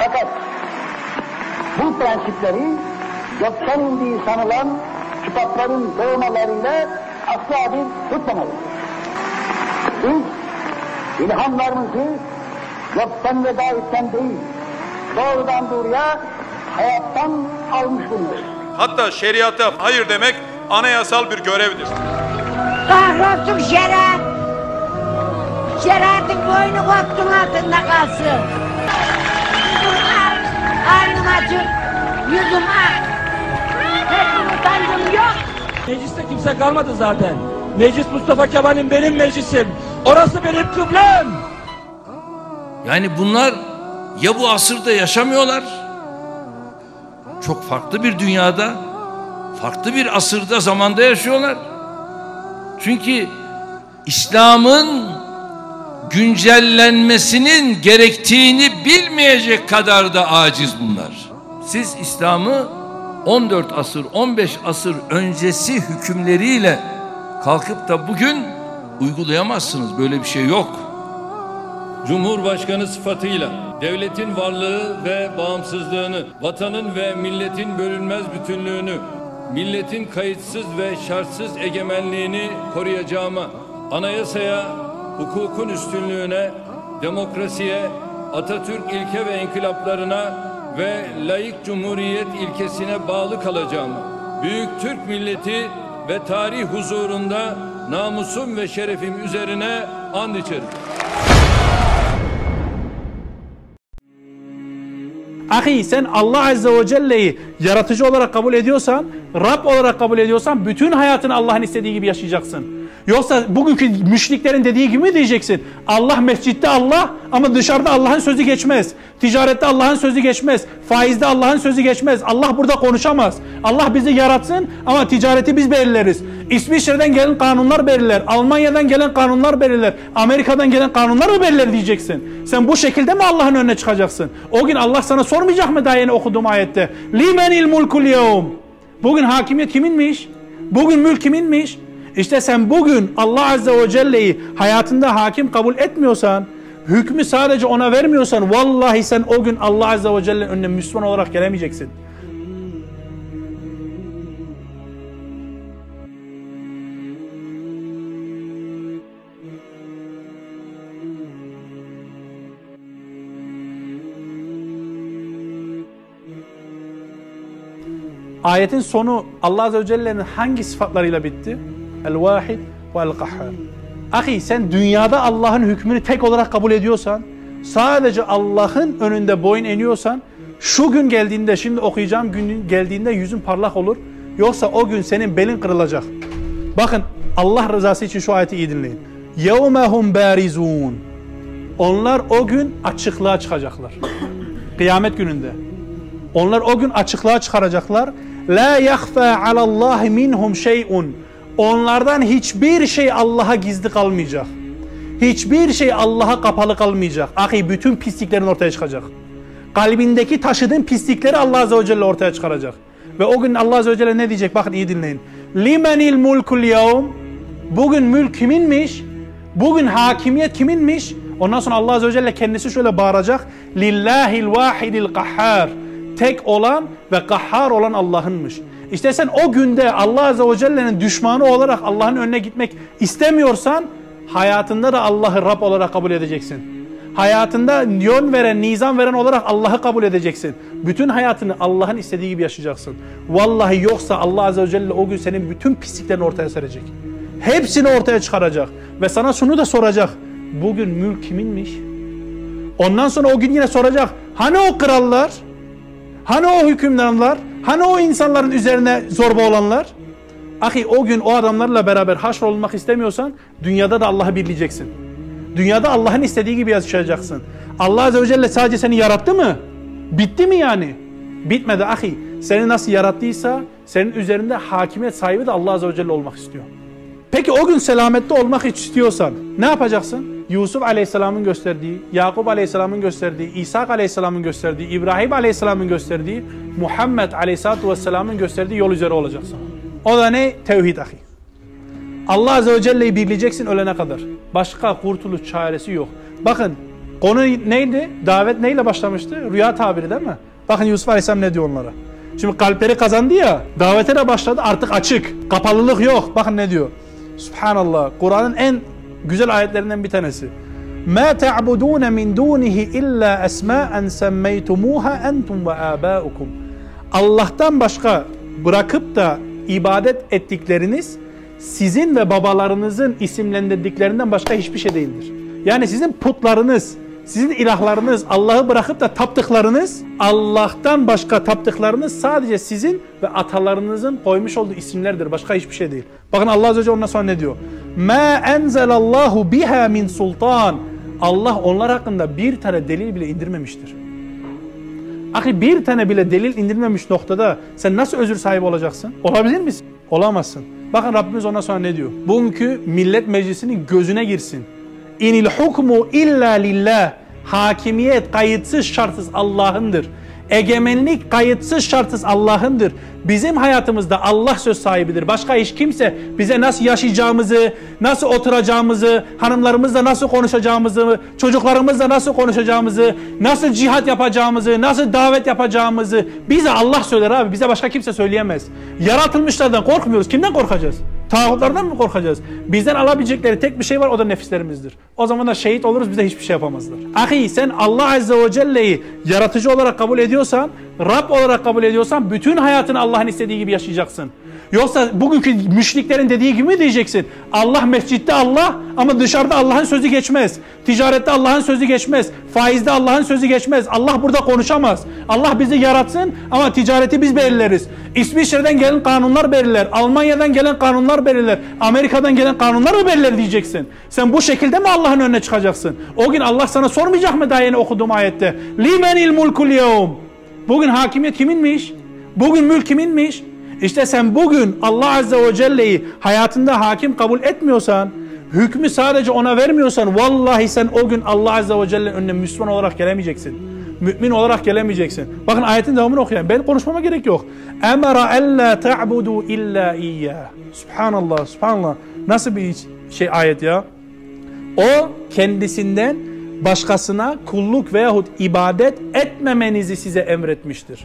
Fakat bu prensipleri gökten indiği sanılan kitapların doğmalarıyla asla bir tutmamalıyız. Biz ilhamlarımızı gökten ve davetten değil, doğrudan doğruya hayattan almış bulunuyoruz. Hatta şeriata hayır demek anayasal bir görevdir. Kahrolsun şeriat! Şeriatın boynu koptun altında kalsın. Yüzüm ak, karnım acık, yüzüm ak. Hiç utancım yok. Mecliste kimse kalmadı zaten. Meclis Mustafa Kemal'in benim meclisim. Orası benim kıblem. Yani bunlar ya bu asırda yaşamıyorlar, çok farklı bir dünyada, farklı bir asırda, zamanda yaşıyorlar. Çünkü İslam'ın güncellenmesinin gerektiğini bilmeyecek kadar da aciz bunlar. Siz İslam'ı 14 asır, 15 asır öncesi hükümleriyle kalkıp da bugün uygulayamazsınız. Böyle bir şey yok. Cumhurbaşkanı sıfatıyla devletin varlığı ve bağımsızlığını, vatanın ve milletin bölünmez bütünlüğünü, milletin kayıtsız ve şartsız egemenliğini koruyacağıma, anayasaya, hukukun üstünlüğüne, demokrasiye, Atatürk ilke ve inkılaplarına ve laik cumhuriyet ilkesine bağlı kalacağıma, büyük Türk milleti ve tarih huzurunda namusum ve şerefim üzerine and içerim. Ahi, sen Allah Azze ve Celle'yi yaratıcı olarak kabul ediyorsan, Rab olarak kabul ediyorsan bütün hayatını Allah'ın istediği gibi yaşayacaksın. Yoksa bugünkü müşriklerin dediği gibi mi diyeceksin? Allah mescitte Allah ama dışarıda Allah'ın sözü geçmez. Ticarette Allah'ın sözü geçmez. Faizde Allah'ın sözü geçmez. Allah burada konuşamaz. Allah bizi yaratsın ama ticareti biz belirleriz. İsviçre'den gelen kanunlar belirler. Almanya'dan gelen kanunlar belirler. Amerika'dan gelen kanunlar mı belirler diyeceksin. Sen bu şekilde mi Allah'ın önüne çıkacaksın? O gün Allah sana sormayacak mı daha yeni okuduğum ayette? Limenil mulkul yevm. Bugün hakimiyet kiminmiş? Bugün mülk kiminmiş? İşte sen bugün Allah Azze ve Celle'yi hayatında hakim kabul etmiyorsan, hükmü sadece ona vermiyorsan, vallahi sen o gün Allah Azze ve Celle'nin önüne Müslüman olarak gelemeyeceksin. Ayetin sonu Allah Azze ve Celle'nin hangi sıfatlarıyla bitti? El-Vahid ve El-Kahhar. Ahi, sen dünyada Allah'ın hükmünü tek olarak kabul ediyorsan, sadece Allah'ın önünde boyun eğiyorsan, şu gün geldiğinde, şimdi okuyacağım gün geldiğinde yüzün parlak olur. Yoksa o gün senin belin kırılacak. Bakın, Allah rızası için şu ayeti iyi dinleyin. يَوْمَهُمْ بَارِزُونَ. Onlar o gün açıklığa çıkacaklar. Kıyamet gününde. Onlar o gün açıklığa çıkaracaklar. La yakhfa alallahi minhum şey'un. Onlardan hiçbir şey Allah'a gizli kalmayacak. Hiçbir şey Allah'a kapalı kalmayacak. Ahi, bütün pisliklerin ortaya çıkacak. Kalbindeki taşıdığın pislikleri Allah Azze ve Celle ortaya çıkaracak. Ve o gün Allah Azze ve Celle ne diyecek? Bakın iyi dinleyin. Limenil mulkul yevm. Bugün mülk kiminmiş? Bugün hakimiyet kiminmiş? Ondan sonra Allah Azze ve Celle kendisi şöyle bağıracak. Lillahil vahidil kahhar. Tek olan ve kahhar olan Allah'ınmış. İşte sen o günde Allah Azze ve Celle'nin düşmanı olarak Allah'ın önüne gitmek istemiyorsan, hayatında da Allah'ı Rab olarak kabul edeceksin. Hayatında yön veren, nizam veren olarak Allah'ı kabul edeceksin. Bütün hayatını Allah'ın istediği gibi yaşayacaksın. Vallahi yoksa Allah Azze ve Celle o gün senin bütün pisliklerini ortaya serecek. Hepsini ortaya çıkaracak. Ve sana şunu da soracak. Bugün mülk kiminmiş? Ondan sonra o gün yine soracak. Hani o krallar? Hani o hükümdarlar? Hani o insanların üzerine zorba olanlar? Ahi, o gün o adamlarla beraber haşrolunmak istemiyorsan dünyada da Allah'ı birleyeceksin. Dünyada Allah'ın istediği gibi yaşayacaksın. Allah Azze ve Celle sadece seni yarattı mı? Bitti mi yani? Bitmedi ahi. Seni nasıl yarattıysa senin üzerinde hakimiyet sahibi de Allah Azze ve Celle olmak istiyor. Peki o gün selamette olmak istiyorsan ne yapacaksın? Yusuf Aleyhisselam'ın gösterdiği, Yakup Aleyhisselam'ın gösterdiği, İsa Aleyhisselam'ın gösterdiği, İbrahim Aleyhisselam'ın gösterdiği, Muhammed Aleyhisselatü Vesselam'ın gösterdiği yol üzere olacaksın. O da ne? Tevhid ahi. Allah Azze ve Celle'yi birleyeceksin ölene kadar. Başka kurtuluş çaresi yok. Bakın, Konu neydi? Davet neyle başlamıştı? Rüya tabiri değil mi? Bakın Yusuf Aleyhisselam ne diyor onlara. Şimdi kalpleri kazandı ya, davete de başladı, artık açık. Kapalılık yok. Bakın ne diyor. Subhanallah. Kur'an'ın en güzel ayetlerinden bir tanesi. مَا تَعْبُدُونَ مِنْ دُونِهِ إِلَّا أَسْمَاءً سَمَّيْتُمُوهَا أَنْتُمْ وَآبَاؤُكُمْ. Allah'tan başka bırakıp da ibadet ettikleriniz sizin ve babalarınızın isimlendirdiklerinden başka hiçbir şey değildir. Yani sizin putlarınız, sizin ilahlarınız, Allah'ı bırakıp da taptıklarınız, Allah'tan başka taptıklarınız sadece sizin ve atalarınızın koymuş olduğu isimlerdir. Başka hiçbir şey değil. Bakın Allah Azze ve Celle ondan sonra ne diyor? مَا أَنْزَلَ اللّٰهُ بِهَا مِنْ سُلْطَانٍ. Allah onlar hakkında bir tane delil bile indirmemiştir. Ahi bir tane bile delil indirmemiş noktada sen nasıl özür sahibi olacaksın? Olabilir misin? Olamazsın. Bakın Rabbimiz ondan sonra ne diyor? Bugünkü millet meclisinin gözüne girsin. İnil hukmu illa lillah. Hakimiyet kayıtsız şartsız Allah'ındır. Egemenlik kayıtsız şartsız Allah'ındır. Bizim hayatımızda Allah söz sahibidir. Başka hiç kimse bize nasıl yaşayacağımızı, nasıl oturacağımızı, hanımlarımızla nasıl konuşacağımızı, çocuklarımızla nasıl konuşacağımızı, nasıl cihat yapacağımızı, nasıl davet yapacağımızı bize Allah söyler abi. Bize başka kimse söyleyemez. Yaratılmışlardan korkmuyoruz. Kimden korkacağız? Tağutlardan mı korkacağız? Bizden alabilecekleri tek bir şey var, o da nefislerimizdir. O zaman da şehit oluruz, bize hiçbir şey yapamazlar. Ahi sen Allah Azze ve Celle'yi yaratıcı olarak kabul ediyorsan, Rab olarak kabul ediyorsan bütün hayatını Allah'ın istediği gibi yaşayacaksın. Yoksa bugünkü müşriklerin dediği gibi mi diyeceksin? Allah mescitte Allah ama dışarıda Allah'ın sözü geçmez. Ticarette Allah'ın sözü geçmez. Faizde Allah'ın sözü geçmez. Allah burada konuşamaz. Allah bizi yaratsın ama ticareti biz belirleriz. İsviçre'den gelen kanunlar belirler. Almanya'dan gelen kanunlar belirler. Amerika'dan gelen kanunlar mı belirler diyeceksin? Sen bu şekilde mi Allah'ın önüne çıkacaksın? O gün Allah sana sormayacak mı daha yeni okuduğum ayette? Limenil mulkul yevm. Bugün hakimiyet kiminmiş? Bugün mülk kiminmiş? İşte sen bugün Allah Azze ve Celle'yi hayatında hakim kabul etmiyorsan, hükmü sadece ona vermiyorsan, vallahi sen o gün Allah Azze ve Celle'nin önüne Müslüman olarak gelemeyeceksin. Mümin olarak gelemeyeceksin. Bakın ayetin devamını okuyayım. Ben konuşmama gerek yok. Emara ella ta'budu illa iyyah. Subhanallah, subhanallah. Nasıl bir ayet ya? O kendisinden başkasına kulluk veyahut ibadet etmemenizi size emretmiştir.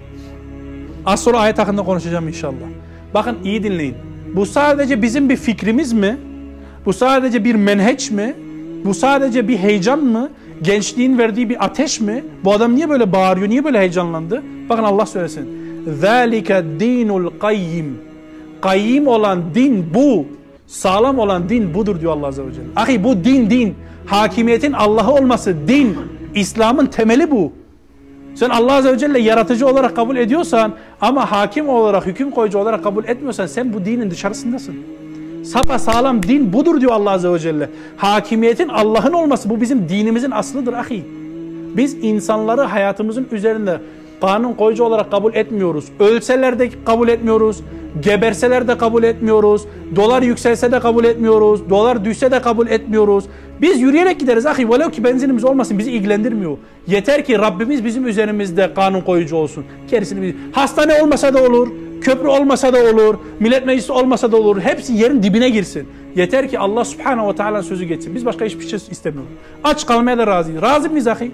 Az sonra ayet hakkında konuşacağım inşallah. Bakın iyi dinleyin. Bu sadece bizim bir fikrimiz mi? Bu sadece bir menheç mi? Bu sadece bir heyecan mı? Gençliğin verdiği bir ateş mi? Bu adam niye böyle bağırıyor? Niye böyle heyecanlandı? Bakın Allah söylesin. ذَٰلِكَ dinul qayyim. Kayyim olan din bu. Sağlam olan din budur diyor Allah Azze ve Celle. Ahi bu din. Hakimiyetin Allah'ı olması din. İslam'ın temeli bu. Sen Allah Azze ve Celle yaratıcı olarak kabul ediyorsan ama hakim olarak, hüküm koyucu olarak kabul etmiyorsan sen bu dinin dışarısındasın. Sapasağlam din budur diyor Allah Azze ve Celle. Hakimiyetin Allah'ın olması bu bizim dinimizin aslıdır ahi. Biz insanları hayatımızın üzerinde kanun koyucu olarak kabul etmiyoruz. Ölseler de kabul etmiyoruz. Geberseler de kabul etmiyoruz. Dolar yükselse de kabul etmiyoruz. Dolar düşse de kabul etmiyoruz. Biz yürüyerek gideriz ahi. Velev ki benzinimiz olmasın bizi ilgilendirmiyor. Yeter ki Rabbimiz bizim üzerimizde kanun koyucu olsun. Gerisini biz... Hastane olmasa da olur. Köprü olmasa da olur. Millet meclisi olmasa da olur. Hepsi yerin dibine girsin. Yeter ki Allah Subhanahu ve Teala'nın sözü geçsin. Biz başka hiçbir şey istemiyoruz. Aç kalmaya da razıyız. Razı mıyız ahi?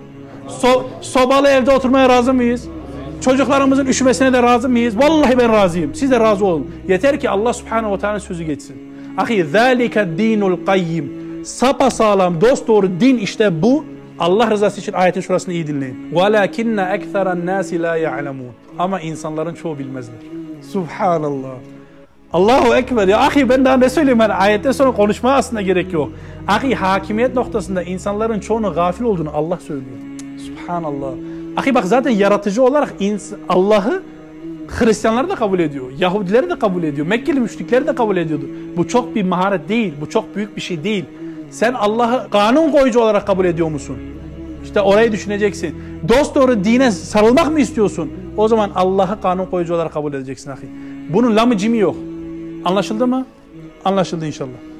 Sobalı evde oturmaya razı mıyız? Çocuklarımızın üşümesine de razı mıyız? Vallahi ben razıyım. Siz de razı olun. Yeter ki Allah Subhanahu ve Teala'nın sözü geçsin. Ahi zâlike dinul qayyim. Sapasağlam dosdoğru din işte bu. Allah rızası için ayetin şurasını iyi dinleyin. وَلَكِنَّ اَكْثَرَ النَّاسِ لَا يَعْلَمُونَ. Ama insanların çoğu bilmezler. Subhanallah. Allahu Ekber. Ya ahi ben daha ne söyleyeyim? Yani ayetten sonra konuşmaya aslında gerek yok. Ahi hakimiyet noktasında insanların çoğunun gafil olduğunu Allah söylüyor. Subhanallah. Ahi bak zaten yaratıcı olarak Allah'ı Hristiyanlar da kabul ediyor. Yahudiler de kabul ediyor. Mekkeli müşrikler de kabul ediyordu. Bu çok bir maharet değil. Bu çok büyük bir şey değil. Sen Allah'ı kanun koyucu olarak kabul ediyor musun? İşte orayı düşüneceksin. Dosdoğru dine sarılmak mı istiyorsun? O zaman Allah'ı kanun koyucu olarak kabul edeceksin ahi. Bunun lamı cimi yok. Anlaşıldı mı? Anlaşıldı inşallah.